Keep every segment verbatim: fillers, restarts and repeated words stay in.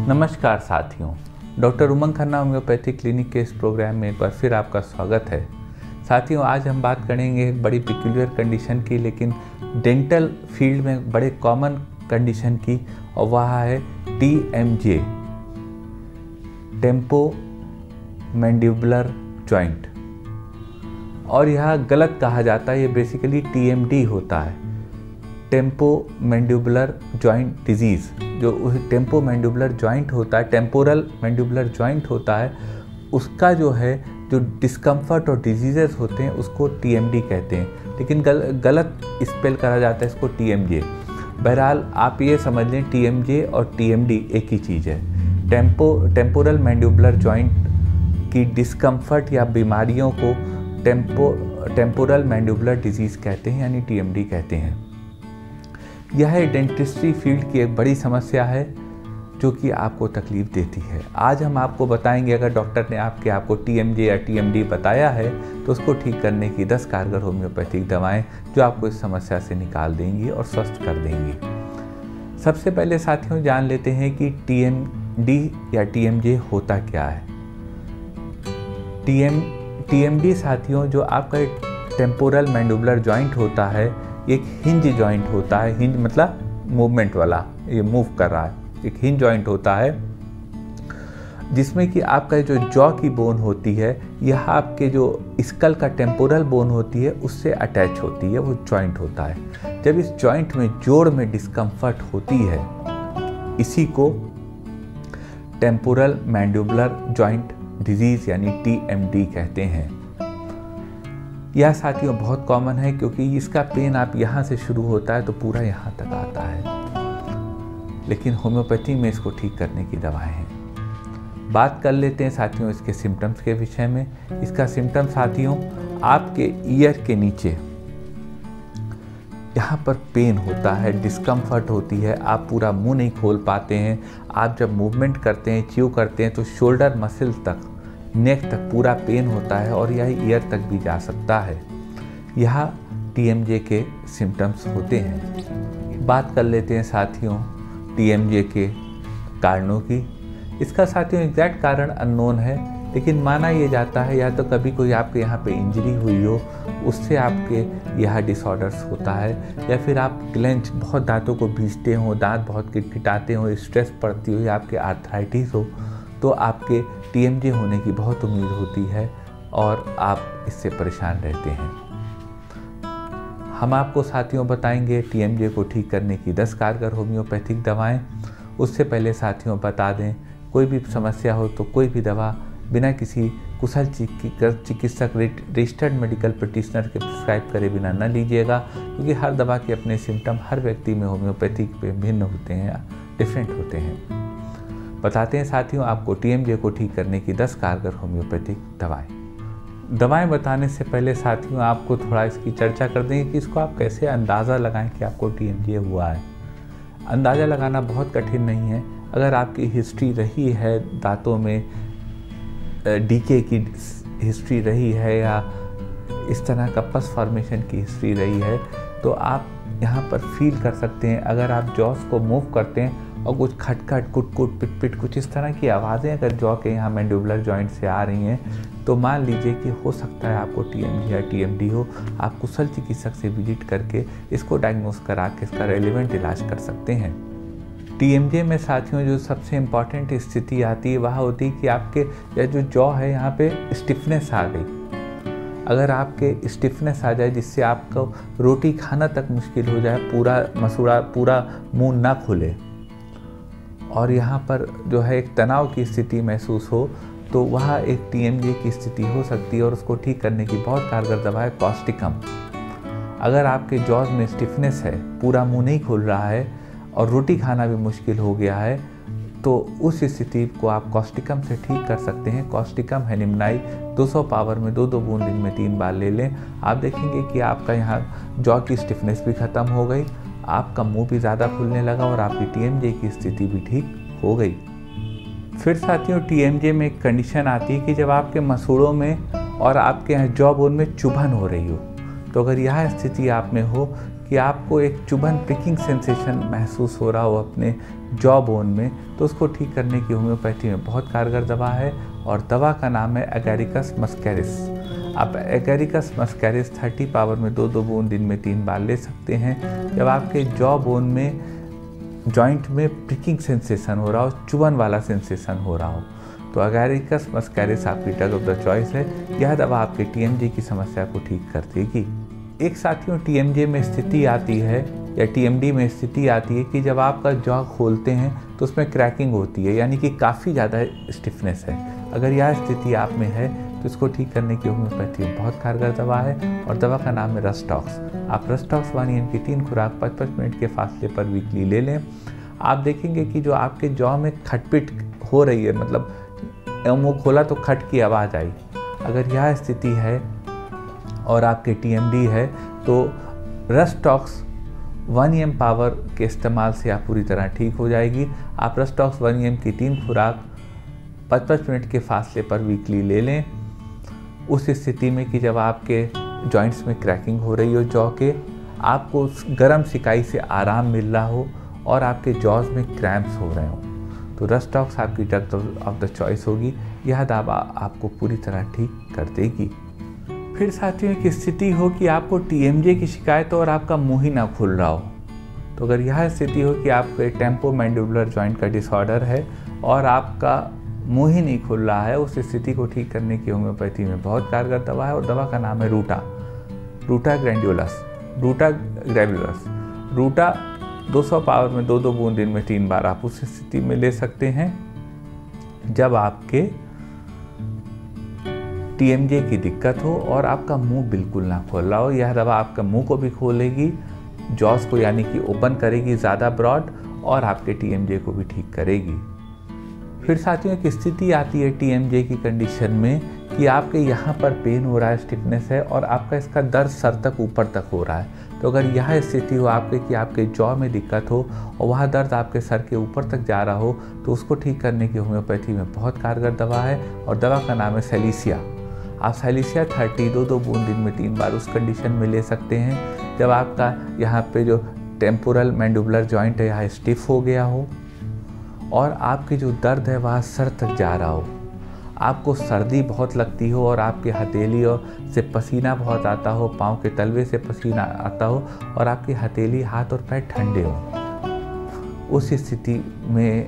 नमस्कार साथियों, doctor Umang Khanna homeopathy clinic के इस प्रोग्राम में एक बार फिर आपका स्वागत है। साथियों, आज हम बात करेंगे एक बड़ी पिक्यूलियर कंडीशन की, लेकिन डेंटल फील्ड में बड़े कॉमन कंडीशन की, और वह है T M J, tempo mandibular joint. और यह गलत कहा जाता है, ये बेसिकली टी एम डी होता है, टेम्पो मैंडिबुलर जॉइंट डिजीज़। जो टेम्पो मैंडिबुलर जॉइंट होता है, टेम्पोरल मैंडिबुलर जॉइंट होता है, उसका जो है जो डिस्कम्फर्ट और डिजीज़ेस होते हैं उसको टी एम डी कहते हैं, लेकिन गल, गलत स्पेल करा जाता है इसको टी एम जे। बहरहाल आप ये समझ लें, टी एम जे और टी एम डी एक ही चीज़ है। टेम्पो टेम्पोरल मैंडिबुलर जॉइंट की डिस्कम्फर्ट या बीमारियों को टेम्पो टेम्पोरल मैंडिबुलर डिजीज़ कहते हैं, यानी टी एम डी कहते हैं। यह डेंटिस्ट्री फील्ड की एक बड़ी समस्या है जो कि आपको तकलीफ़ देती है। आज हम आपको बताएंगे, अगर डॉक्टर ने आपके आपको टी एम जे या टी एम डी बताया है तो उसको ठीक करने की दस कारगर होम्योपैथिक दवाएं जो आपको इस समस्या से निकाल देंगी और स्वस्थ कर देंगी। सबसे पहले साथियों जान लेते हैं कि टी एम डी या टी एम जे होता क्या है। T M T M D साथियों, जो आपका एक टेम्पोरल मैंडिबुलर जॉइंट होता है, एक हिंज जॉइंट होता है। हिंज मतलब मूवमेंट वाला, ये मूव कर रहा है, एक हिंज जॉइंट होता है जिसमें कि आपका जो जॉ की बोन होती है, यह आपके जो स्कल का टेम्पोरल बोन होती है उससे अटैच होती है, वो जॉइंट होता है। जब इस जॉइंट में जोड़ में डिस्कम्फर्ट होती है, इसी को टेम्पोरल मैंडिबुलर जॉइंट डिजीज़ यानी टी एम डी कहते हैं। यह साथियों बहुत कॉमन है, क्योंकि इसका पेन आप यहाँ से शुरू होता है तो पूरा यहाँ तक आता है, लेकिन होम्योपैथी में इसको ठीक करने की दवाएं हैं। बात कर लेते हैं साथियों इसके सिम्टम्स के विषय में। इसका सिम्टम साथियों, आपके ईयर के नीचे यहाँ पर पेन होता है, डिस्कम्फर्ट होती है, आप पूरा मुंह नहीं खोल पाते हैं। आप जब मूवमेंट करते हैं, च्यू करते हैं, तो शोल्डर मसल तक, नेक तक पूरा पेन होता है और यह ईयर तक भी जा सकता है। यह टी एम जे के सिम्टम्स होते हैं। बात कर लेते हैं साथियों टी एम जे के कारणों की। इसका साथियों एग्जैक्ट कारण अननोन है, लेकिन माना यह जाता है या तो कभी कोई आपके यहाँ पे इंजरी हुई हो, उससे आपके यह डिसऑर्डर्स होता है, या फिर आप क्लेंच बहुत दांतों को भींचते हो, दांत बहुत किटकिटाते हो, स्ट्रेस पड़ती हो, या आपके आर्थराइटिस हो, तो आपके टी एम जे होने की बहुत उम्मीद होती है और आप इससे परेशान रहते हैं। हम आपको साथियों बताएंगे टी एम जे को ठीक करने की दस कारगर होम्योपैथिक दवाएं। उससे पहले साथियों बता दें, कोई भी समस्या हो तो कोई भी दवा बिना किसी कुशल चिकित्सक रजिस्टर्ड मेडिकल प्रैक्टिशनर के प्रिस्क्राइब करे बिना न लीजिएगा, क्योंकि हर दवा के अपने सिम्टम हर व्यक्ति में होम्योपैथिक पे भिन्न होते हैं, डिफरेंट होते हैं। बताते हैं साथियों आपको टी एम जे को ठीक करने की दस कारगर होम्योपैथिक दवाएं। दवाएं बताने से पहले साथियों आपको थोड़ा इसकी चर्चा कर देंगे कि इसको आप कैसे अंदाज़ा लगाएं कि आपको टी एम जे हुआ है। अंदाज़ा लगाना बहुत कठिन नहीं है। अगर आपकी हिस्ट्री रही है, दांतों में डीके की हिस्ट्री रही है, या इस तरह का पस फॉर्मेशन की हिस्ट्री रही है, तो आप यहाँ पर फील कर सकते हैं। अगर आप जॉस को मूव करते हैं और कुछ खटखट, कुट कुट, पिट पिट, कुछ इस तरह की आवाज़ें अगर जॉ के यहाँ मैंडिबुलर जॉइंट से आ रही हैं, तो मान लीजिए कि हो सकता है आपको टी एम जे या टी एम डी हो। आप कुशल चिकित्सक से विजिट करके इसको डायग्नोस करा के इसका रेलिवेंट इलाज कर सकते हैं। टी एम जे में साथियों जो सबसे इम्पॉर्टेंट स्थिति आती है वह होती है कि आपके यह जो जॉ है यहाँ पे स्टिफनेस आ गई। अगर आपके स्टिफनेस आ जाए जिससे आपको रोटी खाना तक मुश्किल हो जाए, पूरा मसूड़ा, पूरा मुंह ना खुले, और यहाँ पर जो है एक तनाव की स्थिति महसूस हो, तो वह एक टी एम जे की स्थिति हो सकती है। और उसको ठीक करने की बहुत कारगर दवा है कॉस्टिकम। अगर आपके जॉज में स्टिफनेस है, पूरा मुंह नहीं खुल रहा है और रोटी खाना भी मुश्किल हो गया है, तो उस स्थिति को आप कॉस्टिकम से ठीक कर सकते हैं। कॉस्टिकम हेनिमनाई दो सौ पावर में दो दो बूंद दिन में तीन बार ले लें। आप देखेंगे कि आपका यहाँ जॉ की स्टिफनेस भी ख़त्म हो गई, आपका मुंह भी ज़्यादा खुलने लगा और आपकी टी एम जे की स्थिति भी ठीक हो गई। फिर साथियों टी एम जे में एक कंडीशन आती है कि जब आपके मसूड़ों में और आपके यहाँ जॉ बोन में चुभन हो रही हो, तो अगर यह स्थिति आप में हो कि कि आपको एक चुभन प्रिकिंग सेंसेशन महसूस हो रहा हो अपने जॉ बोन में, तो उसको ठीक करने की होम्योपैथी में बहुत कारगर दवा है और दवा का नाम है एगेरिकस मस्कैरिस। आप एगेरिकस मस्कैरिस तीस पावर में दो दो बूंद दिन में तीन बार ले सकते हैं। जब आपके जॉ बोन में जॉइंट में प्रिकिंग सेंसेशन हो रहा हो, चुभन वाला सेंसेशन हो रहा हो, तो एगेरिकस मस्कैरिस आपकी ड्रग ऑफ द चॉइस है। यह दवा आपके टीएमजे की समस्या को ठीक कर देगी। एक साथियों टीएमजे में स्थिति आती है या टीएमडी में स्थिति आती है कि जब आपका जॉ खोलते हैं तो उसमें क्रैकिंग होती है, यानी कि काफ़ी ज़्यादा स्टिफनेस है। अगर यह स्थिति आप में है तो इसको ठीक करने की होम्योपैथी बहुत कारगर दवा है और दवा का नाम है रस्टॉक्स। आप रस्टॉक्स वन एम की तीन खुराक पाँच पाँच मिनट के फासले पर वीकली ले लें। आप देखेंगे कि जो आपके जॉ में खटपिट हो रही है, मतलब मुँह खोला तो खट की आवाज़ आई, अगर यह स्थिति है और आपके टीएमडी है तो रस्टॉक्स वन एम पावर के इस्तेमाल से आप पूरी तरह ठीक हो जाएगी। आप रस्टॉक्स वन एम की तीन खुराक पाँच पाँच मिनट के फासले पर वीकली ले लें। उस स्थिति में कि जब आपके जॉइंट्स में क्रैकिंग हो रही हो जॉ के, आपको गर्म सिकाई से आराम मिल रहा हो और आपके जॉज में क्रैम्प्स हो रहे हो, तो रस्टॉक्स आपकी ड्रग ऑफ द चॉइस होगी। यह दवा आपको पूरी तरह ठीक कर देगी। फिर साथियों की स्थिति हो कि आपको टीएमजे की शिकायत हो और आपका मुंह ही ना खुल रहा हो, तो अगर यह स्थिति हो कि आपको टेम्पोमैंडिबुलर जॉइंट का डिसऑर्डर है और आपका मुंह ही नहीं खुल रहा है, उस स्थिति को ठीक करने की होम्योपैथी में बहुत कारगर दवा है और दवा का नाम है रूटा रूटा ग्रैंड्युलस रूटा ग्रैविलस रूटा दो सौ पावर में दो दो बूंद दिन में तीन बार आप उस स्थिति में ले सकते हैं जब आपके टीएमजे की दिक्कत हो और आपका मुंह बिल्कुल ना खोल रहा हो। यह दवा आपका मुंह को भी खोलेगी, जॉस को यानी कि ओपन करेगी ज़्यादा ब्रॉड, और आपके टीएमजे को भी ठीक करेगी। फिर साथियों एक स्थिति आती है टीएमजे की कंडीशन में कि आपके यहाँ पर पेन हो रहा है, स्टिफनेस है और आपका इसका दर्द सर तक ऊपर तक हो रहा है। तो अगर यह स्थिति हो आपके कि आपके जॉ में दिक्कत हो और वह दर्द आपके सर के ऊपर तक जा रहा हो, तो उसको ठीक करने की होम्योपैथी में बहुत कारगर दवा है और दवा का नाम है सैलिसिया। आप सैलिसिया थर्टी दो दो बूंद दिन में तीन बार उस कंडीशन में ले सकते हैं जब आपका यहाँ पे जो टेम्पोरल मैंडिबुलर जॉइंट है यहाँ स्टिफ हो गया हो और आपकी जो दर्द है वह सर तक जा रहा हो, आपको सर्दी बहुत लगती हो और आपकी हथेली और से पसीना बहुत आता हो, पाँव के तलवे से पसीना आता हो और आपकी हथेली, हाथ और पैर ठंडे हो। उस स्थिति में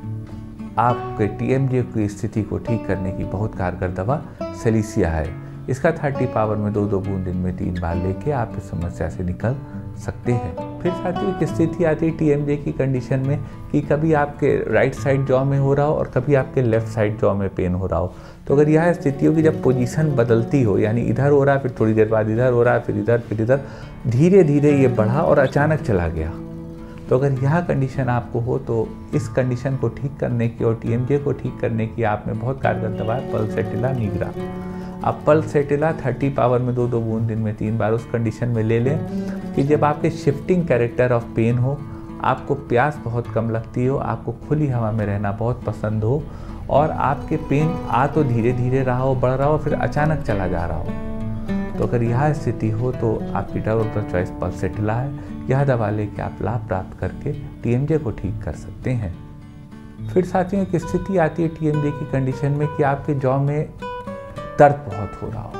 आपके टीएमजे की स्थिति को ठीक करने की बहुत कारगर दवा सैलिसिया है। इसका तीस पावर में दो दो बूंद दिन में तीन बार लेके आप इस समस्या से निकल सकते हैं। फिर साथियों एक स्थिति आती है टीएमजे की कंडीशन में कि कभी आपके राइट साइड जॉ में हो रहा हो और कभी आपके लेफ्ट साइड जॉ में पेन हो रहा हो। तो अगर यह स्थिति हो कि जब पोजीशन बदलती हो, यानी इधर हो रहा है फिर थोड़ी देर बाद इधर हो रहा है फिर इधर फिर इधर, धीरे धीरे ये बढ़ा और अचानक चला गया, तो अगर यह कंडीशन आपको हो तो इस कंडीशन को ठीक करने की और टीएमजे को ठीक करने की आप में बहुत कारगर दवा है पल्सेटिला निग्रा। आप पल्सेटिला तीस पावर में दो दो बूंद दिन में तीन बार उस कंडीशन में ले लें कि जब आपके शिफ्टिंग कैरेक्टर ऑफ पेन हो, आपको प्यास बहुत कम लगती हो, आपको खुली हवा में रहना बहुत पसंद हो और आपके पेन आ तो धीरे धीरे रहा हो, बढ़ रहा हो, फिर अचानक चला जा रहा हो। तो अगर यह स्थिति हो तो आपकी drug of the choice pulsatilla है। यह दवा लेके आप लाभ प्राप्त करके टीएमजे को ठीक कर सकते हैं। फिर साथियों एक स्थिति आती है टीएमजे की कंडीशन में कि आपके जॉ में दर्द बहुत हो रहा हो,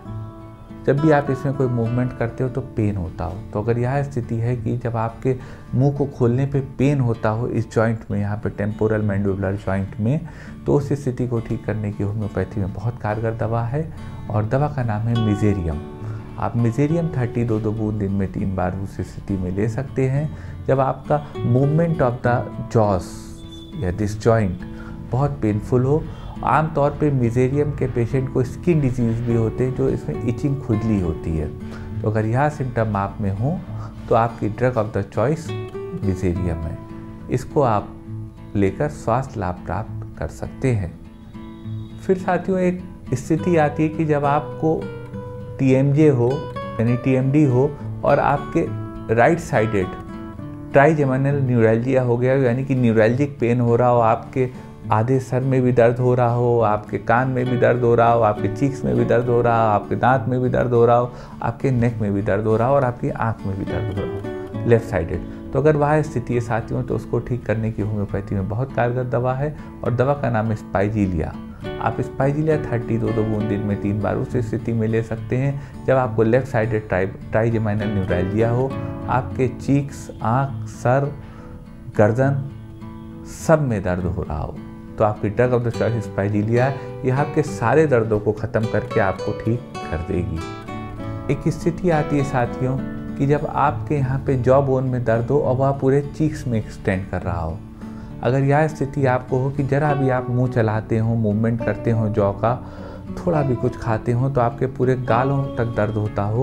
जब भी आप इसमें कोई मूवमेंट करते हो तो पेन होता हो। तो अगर यह स्थिति है कि जब आपके मुंह को खोलने पे पेन होता हो इस जॉइंट में, यहाँ पे टेम्पोरल मैंडिबुलर जॉइंट में, तो उस स्थिति को ठीक करने की होम्योपैथी में बहुत कारगर दवा है और दवा का नाम है मिजेरियम। आप मिजेरियम थर्टी दो दो बूंद दिन में तीन बार उस स्थिति में ले सकते हैं जब आपका मूवमेंट ऑफ द जॉस या दिस जॉइंट बहुत पेनफुल हो। आमतौर पे मिजेरियम के पेशेंट को स्किन डिजीज़ भी होते हैं जो इसमें इचिंग खुजली होती है। तो अगर यह सिम्टम आप में हो तो आपकी drug of the choice mezereum है। इसको आप लेकर स्वास्थ्य लाभ प्राप्त कर सकते हैं। फिर साथियों एक स्थिति आती है कि जब आपको टीएमजे हो यानी टीएमडी हो और आपके राइट साइडेड ट्राइजेमिनल न्यूरैल्जिया हो गया, यानी कि न्यूरैल्जिक पेन हो रहा हो आपके आधे सर में भी दर्द हो रहा हो, आपके कान में भी दर्द हो रहा हो, आपके चीक्स में भी दर्द हो रहा हो, आपके दांत में भी दर्द हो रहा हो, आपके नेक में भी दर्द हो रहा हो और आपकी आँख में भी दर्द हो रहा हो लेफ़्ट साइडेड, तो अगर वह स्थिति है साथियों तो उसको ठीक करने की होम्योपैथी में बहुत कारगर दवा है और दवा का नाम है स्पाइजीलिया। आप स्पाइजीलिया थर्टी दो दो बूंद दिन में तीन बार उस स्थिति में ले सकते हैं जब आपको left sided tri trigeminal neuralgia हो, आपके चीक्स, आँख, सर, गर्दन सब में दर्द हो रहा हो, तो आपकी drug of the choice spigelia है। यह आपके सारे दर्दों को ख़त्म करके आपको ठीक कर देगी। एक स्थिति आती है साथियों कि जब आपके यहाँ पे जॉ बोन में दर्द हो और वह पूरे चीक्स में एक्सटेंड कर रहा हो। अगर यह स्थिति आपको हो कि जरा भी आप मुंह चलाते हो, मूवमेंट करते हो जॉ का, थोड़ा भी कुछ खाते हो तो आपके पूरे गालों तक दर्द होता हो,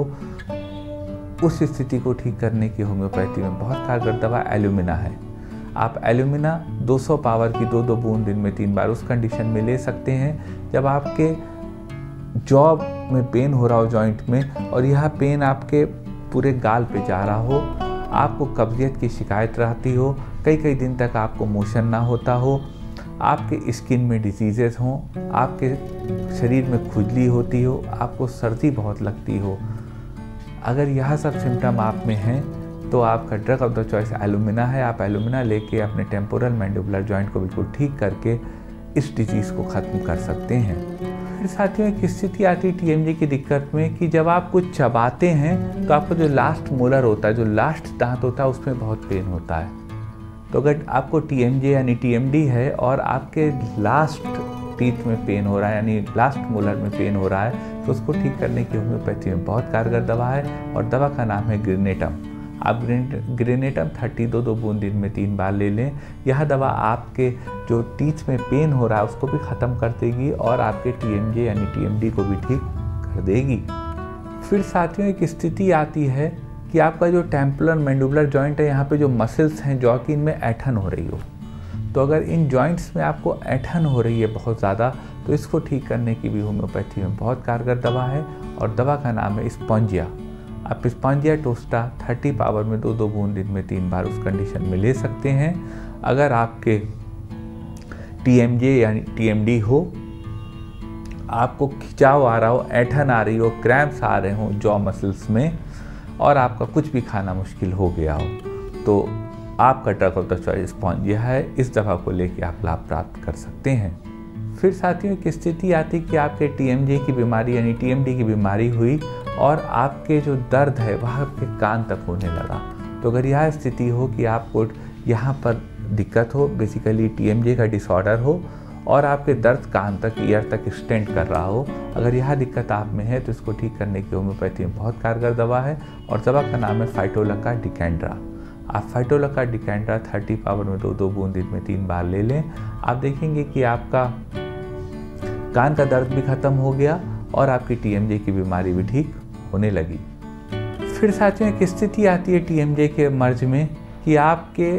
उस स्थिति को ठीक करने की होम्योपैथी में बहुत कारगर दवा एल्यूमिना है। आप एल्यूमिना दो सौ पावर की दो दो बूंद दिन में तीन बार उस कंडीशन में ले सकते हैं जब आपके जॉ में पेन हो रहा हो जॉइंट में और यह पेन आपके पूरे गाल पे जा रहा हो, आपको कब्जियत की शिकायत रहती हो, कई कई दिन तक आपको मोशन ना होता हो, आपके स्किन में डिजीज़ेस हों, आपके शरीर में खुजली होती हो, आपको सर्दी बहुत लगती हो। अगर यह सब सिम्टम आप में हैं तो आपका drug of the choice alumina है। आप एल्यूमिना लेके अपने टेम्पोरल मैंडिबुलर जॉइंट को बिल्कुल ठीक करके इस डिजीज़ को ख़त्म कर सकते हैं। फिर साथियों एक स्थिति आती है टीएमजे की दिक्कत में कि जब आप कुछ चबाते हैं तो आपका जो लास्ट मोलर होता है, जो लास्ट दांत होता है, उसमें बहुत पेन होता है। तो अगर आपको टीएमजे यानी टीएमडी है और आपके लास्ट टीथ में पेन हो रहा है यानी लास्ट मोलर में पेन हो रहा है तो उसको ठीक करने की होम्योपैथी में बहुत कारगर दवा है और दवा का नाम है ग्रेनेटम। आप ग्रेनेटम थर्टी दो दो बूंद दिन में तीन बार ले लें। यह दवा आपके जो टीथ में पेन हो रहा है उसको भी ख़त्म कर देगी और आपके टीएमजे यानी टीएमडी को भी ठीक कर देगी। फिर साथियों एक स्थिति आती है कि आपका जो टेम्पोरल मैंडिबुलर जॉइंट है, यहाँ पे जो मसल्स हैं जॉ की, इनमें ऐंठन हो रही हो। तो अगर इन जॉइंट्स में आपको ऐंठन हो रही है बहुत ज़्यादा तो इसको ठीक करने की भी होम्योपैथी में बहुत कारगर दवा है और दवा का नाम है स्पॉन्जिया। आप स्पॉन्जिया टोस्टा थर्टी पावर में दो दो बूंद दिन में तीन बार उस कंडीशन में ले सकते हैं। अगर आपके टीएमजे यानी टीएमडी हो, आपको खिंचाव आ रहा हो, ऐंठन आ रही हो, क्रैम्प्स आ रहे हो जॉ मसल्स में और आपका कुछ भी खाना मुश्किल हो गया हो, तो आपका drug of the choice spongia है। इस दवा को लेके आप लाभ प्राप्त कर सकते हैं। फिर साथियों एक स्थिति आती कि आपके टीएमजे की बीमारी यानी टीएमडी की बीमारी हुई और आपके जो दर्द है वह आपके कान तक होने लगा। तो अगर यह स्थिति हो कि आपको यहाँ पर दिक्कत हो, बेसिकली टीएमजे का डिसऑर्डर हो और आपके दर्द कान तक, ईयर तक एक्सटेंड कर रहा हो, अगर यह दिक्कत आप में है तो इसको ठीक करने की होम्योपैथी में बहुत कारगर दवा है और दवा का नाम है फाइटोलका डिकेंड्रा। आप फाइटोलका डिकेंड्रा थर्टी पावर में दो दो बूंद दिन में तीन बार ले लें। आप देखेंगे कि आपका कान का दर्द भी खत्म हो गया और आपकी टीएमजे की बीमारी भी ठीक होने लगी। फिर साथियों एक स्थिति आती है टीएमजे के मर्ज में कि आपके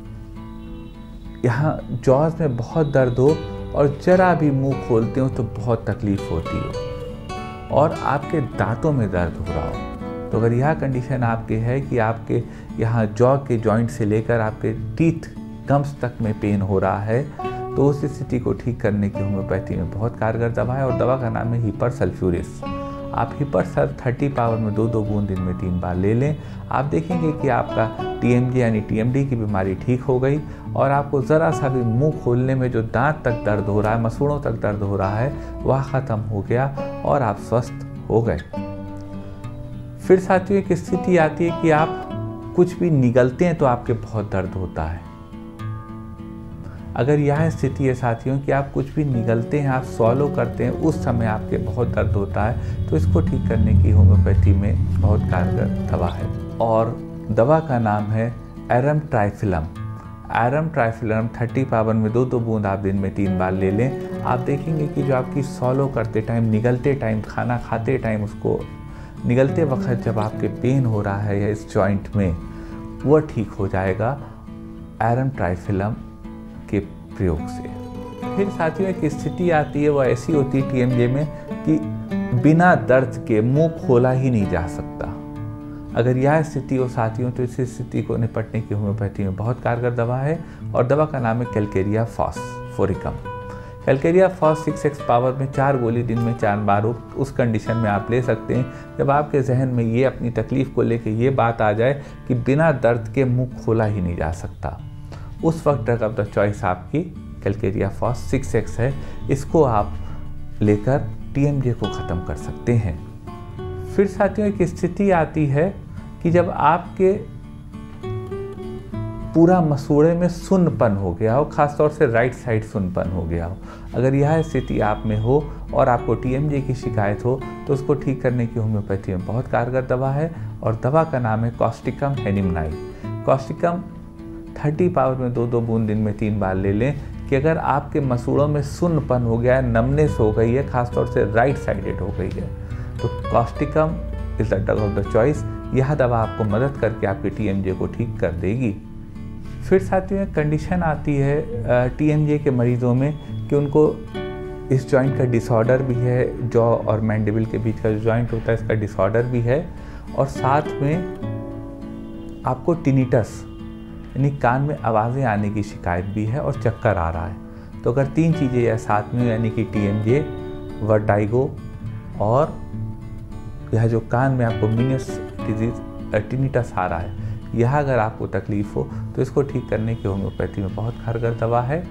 यहाँ जॉज में बहुत दर्द हो और जरा भी मुंह खोलते हो तो बहुत तकलीफ होती हो और आपके दांतों में दर्द हो रहा हो। तो अगर यह कंडीशन आपके है कि आपके यहाँ जॉ के जॉइंट से लेकर आपके टीथ गम्स तक में पेन हो रहा है तो उस स्थिति को ठीक करने की होम्योपैथी में बहुत कारगर दवा है और दवा का नाम है हिपर सल्फ्यूरिस। आप हिपर सल्फ थर्टी पावर में दो दो बूंद दिन में तीन बार ले लें। आप देखेंगे कि आपका टीएमजे यानी टीएमडी की बीमारी ठीक हो गई और आपको ज़रा सा भी मुंह खोलने में जो दांत तक दर्द हो रहा है, मसूड़ों तक दर्द हो रहा है, वह ख़त्म हो गया और आप स्वस्थ हो गए। फिर साथियों एक स्थिति आती है कि आप कुछ भी निगलते हैं तो आपके बहुत दर्द होता है। अगर यह स्थिति है साथियों कि आप कुछ भी निगलते हैं, आप स्वॉलो करते हैं, उस समय आपके बहुत दर्द होता है तो इसको ठीक करने की होम्योपैथी में बहुत कारगर दवा है और दवा का नाम है एरम ट्राइफिलम। एरम ट्राइफिलम थर्टी पावर में दो दो बूंद आप दिन में तीन बार ले लें। आप देखेंगे कि जो आपकी स्वॉलो करते टाइम, निगलते टाइम, खाना खाते टाइम, उसको निगलते वक्त जब आपके पेन हो रहा है या इस जॉइंट में, वह ठीक हो जाएगा एरम ट्राइफिलम के प्रयोग से। फिर साथियों एक स्थिति आती है, वो ऐसी होती है टीएमजे में कि बिना दर्द के मुंह खोला ही नहीं जा सकता। अगर यह स्थिति हो साथियों तो इस स्थिति को निपटने की होम्योपैथी में बहुत कारगर दवा है और दवा का नाम है कैलकेरिया फॉस। फोरिकम। Calcarea phos six X power में चार गोली दिन में चार बार उस कंडीशन में आप ले सकते हैं जब आपके जहन में ये अपनी तकलीफ़ को लेके ये बात आ जाए कि बिना दर्द के मुंह खोला ही नहीं जा सकता। उस वक्त ड्रग ऑफ द चॉइस आपकी कैलकेरिया फॉस सिक्स एक्स है। इसको आप लेकर टीएमजे को ख़त्म कर सकते हैं। फिर साथियों एक स्थिति आती है कि जब आपके पूरा मसूड़े में सुन्नपन हो गया हो, खासतौर से राइट साइड सुन्नपन हो गया हो। अगर यह स्थिति आप में हो और आपको टीएमजे की शिकायत हो तो उसको ठीक करने की होम्योपैथी में बहुत कारगर दवा है और दवा का नाम है कॉस्टिकम हेनिमनाइल। कॉस्टिकम थर्टी पावर में दो दो बूंद दिन में तीन बार ले लें कि अगर आपके मसूड़ों में सुन्नपन हो गया है, नमनेस हो गई है, खासतौर से राइट साइडेड हो गई है, तो causticum is the drug of the choice. यह दवा आपको मदद करके आपके टीएमजे को ठीक कर देगी। फिर साथियों एक कंडीशन आती है टीएमजे के मरीज़ों में कि उनको इस जॉइंट का डिसऑर्डर भी है, जॉ और मैंडिबल के बीच का जो जॉइंट होता है इसका डिसऑर्डर भी है, और साथ में आपको टिनिटस यानी कान में आवाज़ें आने की शिकायत भी है और चक्कर आ रहा है। तो अगर तीन चीज़ें या साथ में यानी कि टीएमजे, वर्टाइगो और यह जो कान में आपको मिनियस डिजीज टिनिटस आ रहा है, यह अगर आपको तकलीफ़ हो तो इसको ठीक करने की होम्योपैथी में बहुत कारगर दवा है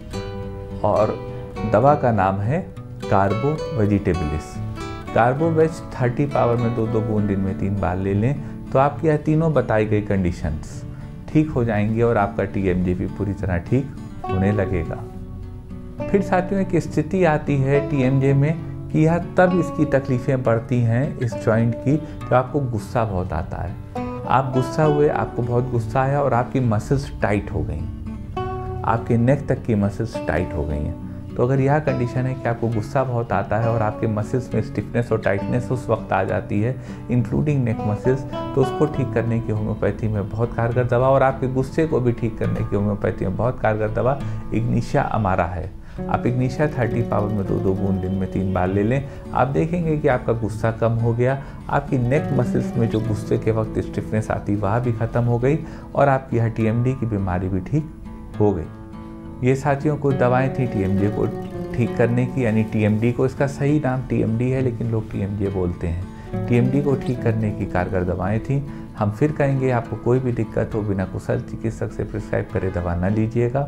और दवा का नाम है carbo vegetabilis. Carbo veg thirty power में दो दो बूंद दिन में तीन बार ले लें तो आपकी यह तीनों बताई गई कंडीशंस ठीक हो जाएंगी और आपका टीएमजे भी पूरी तरह ठीक होने लगेगा। फिर साथियों एक स्थिति आती है टीएमजे में कि यह तब इसकी तकलीफ़ें बढ़ती हैं इस जॉइंट की जब आपको गुस्सा बहुत आता है। आप गुस्सा हुए, आपको बहुत गुस्सा आया और आपकी मसल्स टाइट हो गई, आपके नेक तक की मसल्स टाइट हो गई हैं। तो अगर यह कंडीशन है कि आपको गुस्सा बहुत आता है और आपके मसल्स में स्टिफनेस और टाइटनेस उस वक्त आ जाती है इंक्लूडिंग नेक मसल्स, तो उसको ठीक करने की होम्योपैथी में बहुत कारगर दवा और आपके गुस्से को भी ठीक करने की होम्योपैथी में बहुत कारगर दवा इग्निशिया अमारा है। आप इग्निशिया थर्टी पावर में दो दो बूंद दिन में तीन बार ले लें, आप देखेंगे कि आपका गुस्सा कम हो गया, आपकी नेक मसल्स में जो गुस्से के वक्त स्टिफनेस आती वह भी ख़त्म हो गई और आपकी यह टीएमडी की बीमारी भी ठीक हो गई। ये साथियों को दवाएं थी टीएमजे को ठीक करने की, यानी टीएमडी को, इसका सही नाम टीएमडी है लेकिन लोग टीएमजे बोलते हैं। टीएमडी को ठीक करने की कारगर दवाएं थी। हम फिर कहेंगे आपको कोई भी दिक्कत हो बिना कुशल चिकित्सक से प्रिस्क्राइब करे दवा न लीजिएगा।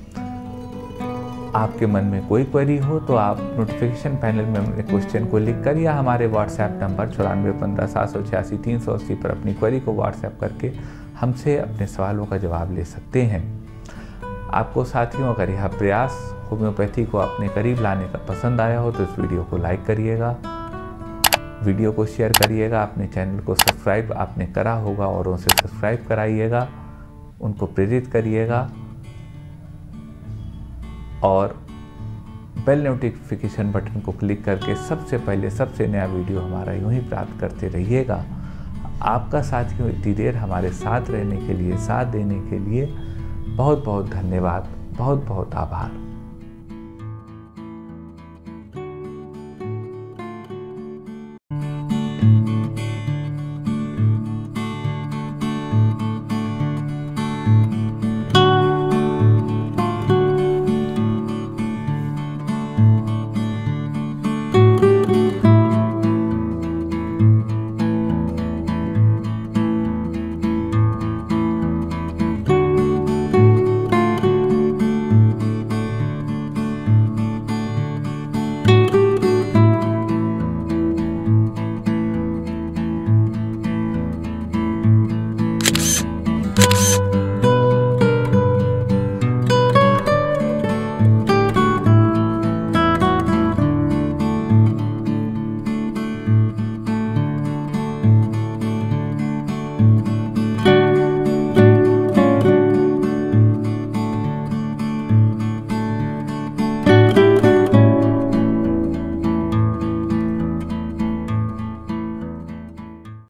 आपके मन में कोई क्वेरी हो तो आप नोटिफिकेशन पैनल में अपने क्वेश्चन को लिखकर या हमारे व्हाट्सएप नंबर चौरानवे पंद्रह सात सौ छियासी तीन सौ अस्सी पर अपनी क्वेरी को व्हाट्सएप करके हमसे अपने सवालों का जवाब ले सकते हैं। आपको साथियों अगर यह प्रयास होम्योपैथी को अपने करीब लाने का पसंद आया हो तो इस वीडियो को लाइक करिएगा, वीडियो को शेयर करिएगा, अपने चैनल को सब्सक्राइब आपने करा होगा और उनसे सब्सक्राइब कराइएगा, उनको प्रेरित करिएगा और बेल नोटिफिकेशन बटन को क्लिक करके सबसे पहले सबसे नया वीडियो हमारा यूं ही प्राप्त करते रहिएगा। आपका साथियों इतनी देर हमारे साथ रहने के लिए, साथ देने के लिए बहुत बहुत धन्यवाद, बहुत बहुत आभार।